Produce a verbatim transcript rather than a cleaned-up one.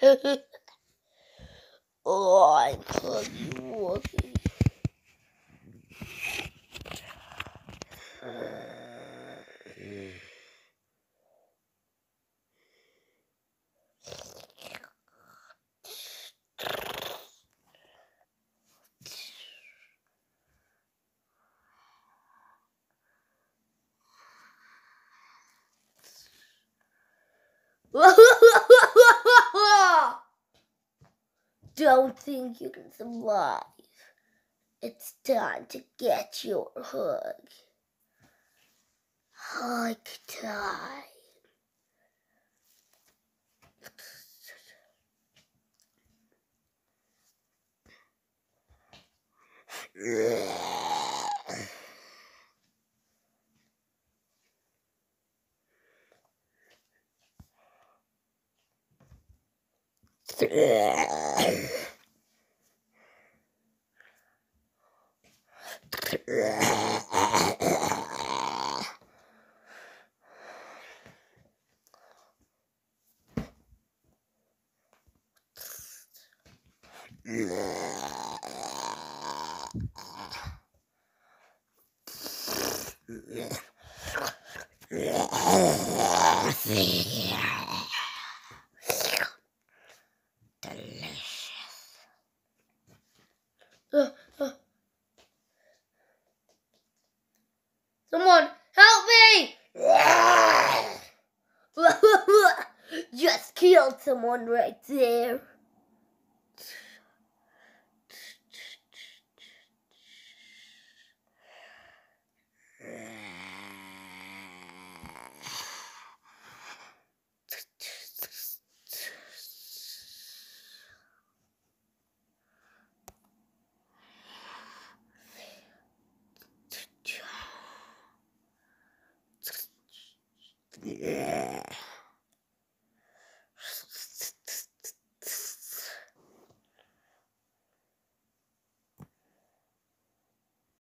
Oh, I'm Puggy Wuggy. Don't think you can survive. It's time to get your hug. Hug time. Delicious. Uh, uh. Someone help me! Just killed someone right there. Yeah.